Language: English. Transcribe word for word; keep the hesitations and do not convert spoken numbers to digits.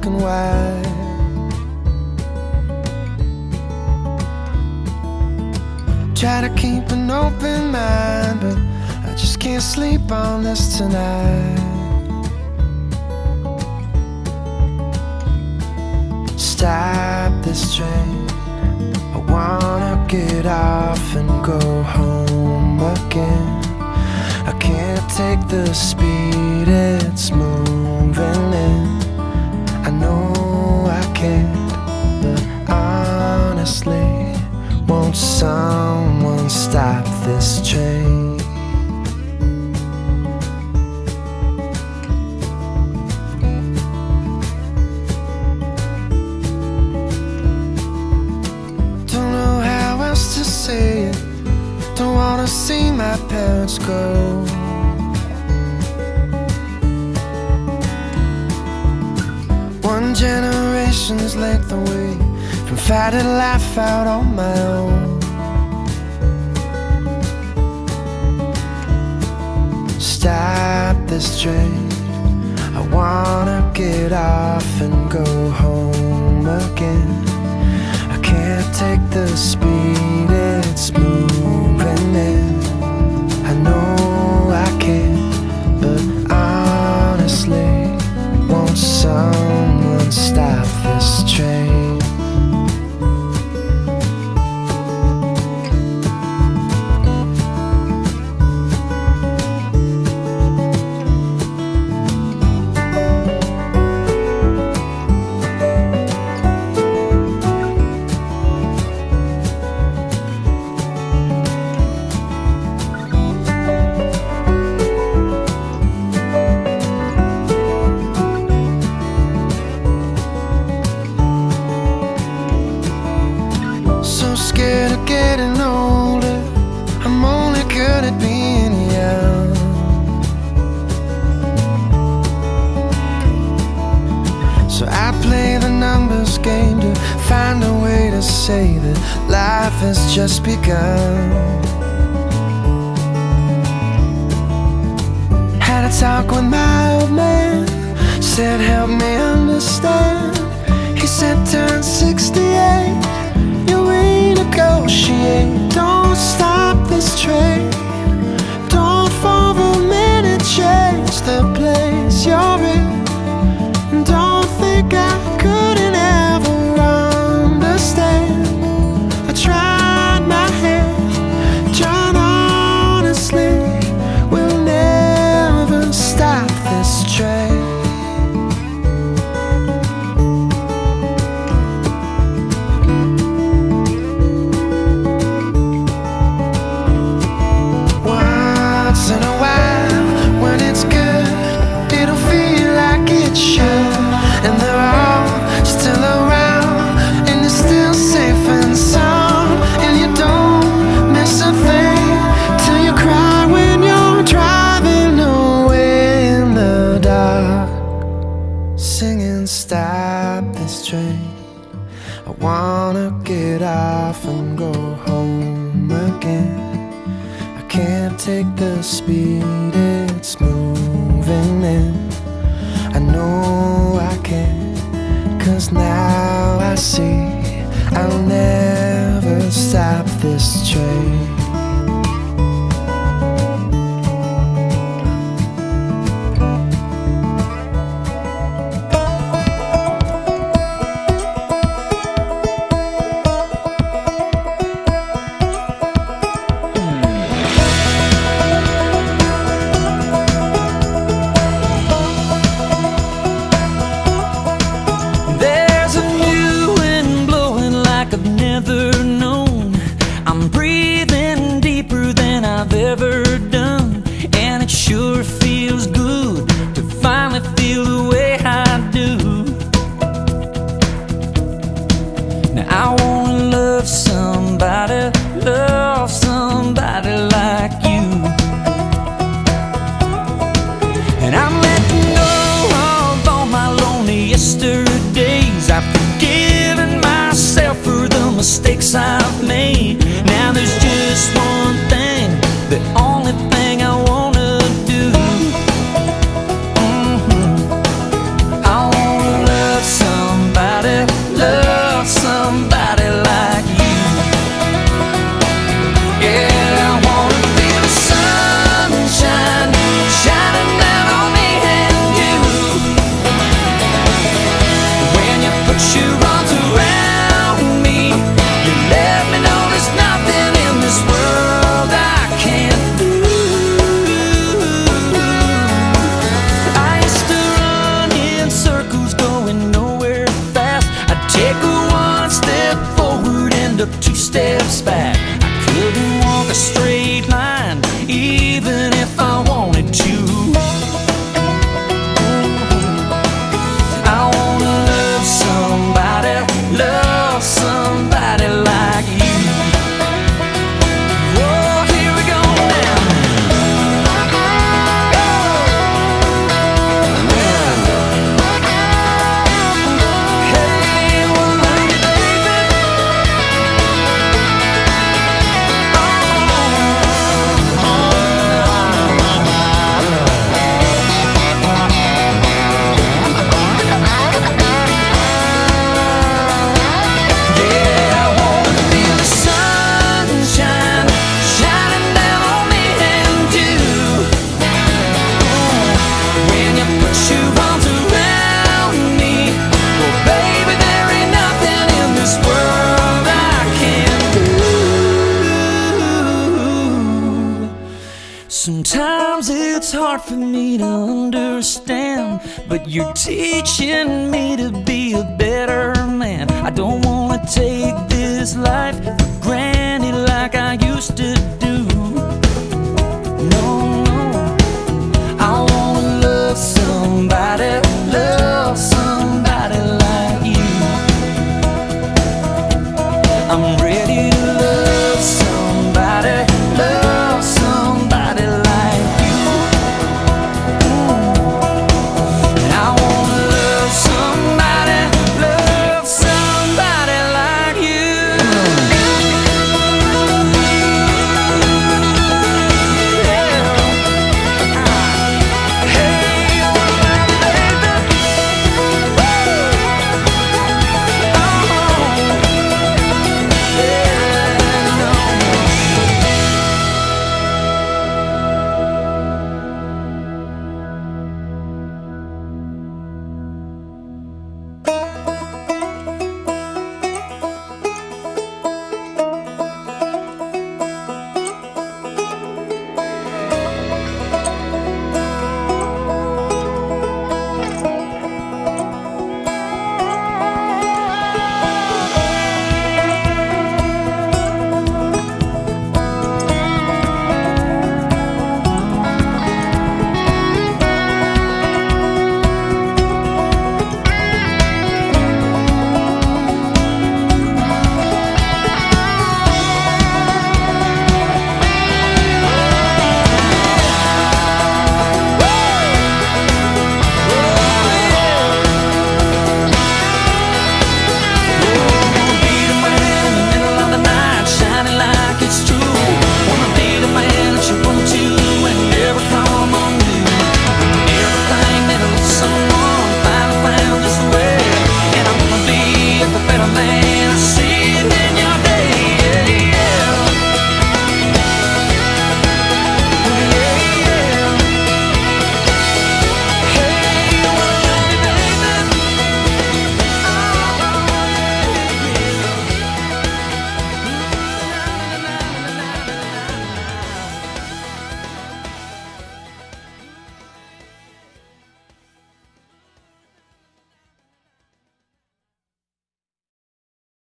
black and white. Try to keep an open mind, but I just can't sleep on this tonight. Stop this train, I wanna get off and go home again. I can't take the speed it's moving in. I know I can't, but honestly, won't someone stop this train? Don't know how else to say it. Don't wanna see my parents go. One generation's length away from fighting life out on my own. Stop this train, I wanna get off and go home again. I can't take the speed it's moving in. I know I can't, but honestly, won't someone stop this train? Scared of getting older, I'm only good at being young. So I play the numbers game to find a way to say that life has just begun. Had a talk with my old man, said help me understand. He said turn sixty-eight, negotiate, don't stop this train. Don't for a minute change the place you're in. And don't think I couldn't ever understand. I tried my hand, John, honestly, we'll never stop this train. Singing stop this train, I wanna get off and go home again. I can't take the speed it's moving in. I know I can't, 'cause now I see I'll never stop this train. I'm breathing deeper than I've ever done, and it sure feels good to finally feel the way I do. Now I wanna love somebody, love somebody like you. And I'm letting go of all my lonely yesterdays. I've forgiven myself for the mistakes I've made. Now there's just one thing, the only thing I wanna do. Mm-hmm. I wanna love somebody. stand up two steps back. I couldn't walk a straight line, even if I wanted to. I wanna love somebody, love somebody like you. Oh, here we go now. Hey, well, love you, baby. Yeah, I wanna feel the sunshine shining down on me and you. When you put your arms around me, well, baby, there ain't nothing in this world I can't do. Sometimes it's hard for me to understand, but you're teaching me to be a better man. I don't wanna take this life for granted like I used to do. No, no, I wanna love somebody, love somebody like you. I'm ready